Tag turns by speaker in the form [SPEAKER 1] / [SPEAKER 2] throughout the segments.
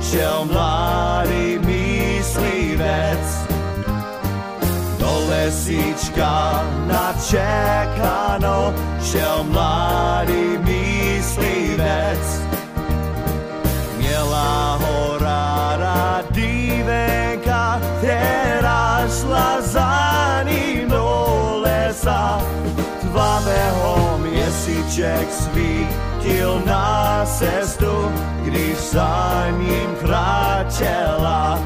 [SPEAKER 1] šel mladý myslivec. Do lesíčka načekanou šel mladý myslivec. Měla ho ráda dívenka, která šla za ním do lesa. Tmavého měsíček svítil na cestu, když za ním kráčela.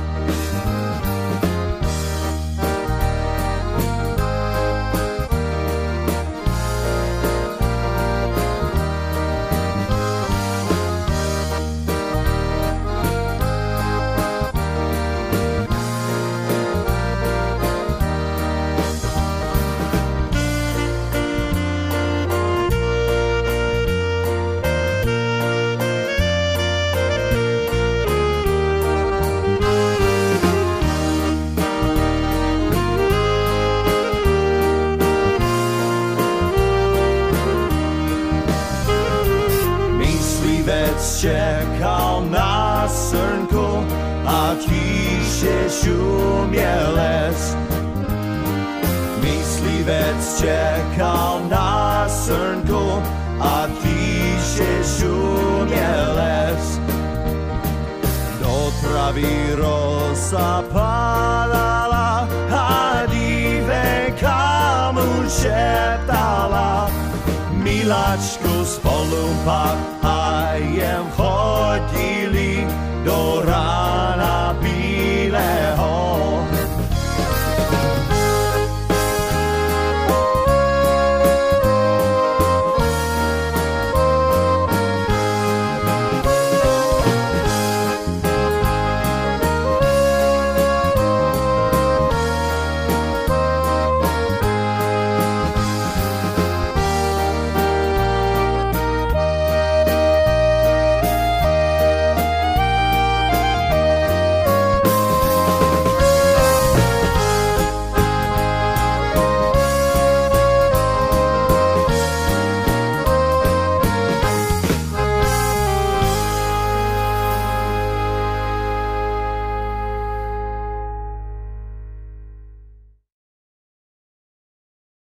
[SPEAKER 1] Čekal na srnku a tíše šuměl les. Myslivec čekal na srnku a tíše šuměl les. Do travy rosa padala a dívenka mu šeptala. Miláčku, spolu pak a jem chodí